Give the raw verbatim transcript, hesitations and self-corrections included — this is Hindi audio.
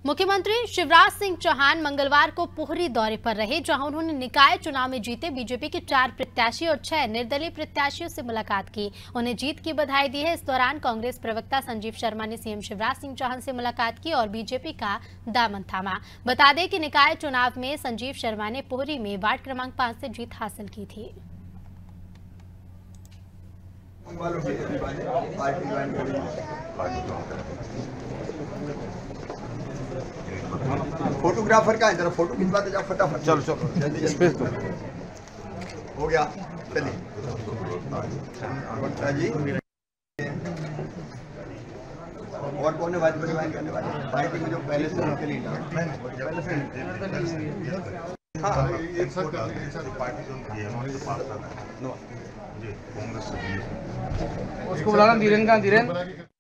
मुख्यमंत्री शिवराज सिंह चौहान मंगलवार को पोहरी दौरे पर रहे, जहां उन्होंने निकाय चुनाव में जीते बीजेपी के चार प्रत्याशी और छह निर्दलीय प्रत्याशियों से मुलाकात की। उन्हें जीत की बधाई दी है। इस दौरान कांग्रेस प्रवक्ता संजीव शर्मा ने सीएम शिवराज सिंह चौहान से मुलाकात की और बीजेपी का दामन थामा। बता दें कि निकाय चुनाव में संजीव शर्मा ने पोहरी में वार्ड क्रमांक पांच से जीत हासिल की थी। फोटोग्राफर का है, जरा फोटो खिंचवाते जाओ फटाफट। चलो चलो जल्दी स्पेस दो। हो गया, चलिए जी। और कौन है भाई परिवार करने वाले? पार्टी में जो पहले से उनके लिए पहले से हाँ ये सब पार्टी जो है हमारे तो पास था ना जी कांग्रेस से उसको बुलाना। धीरेन का धीरेन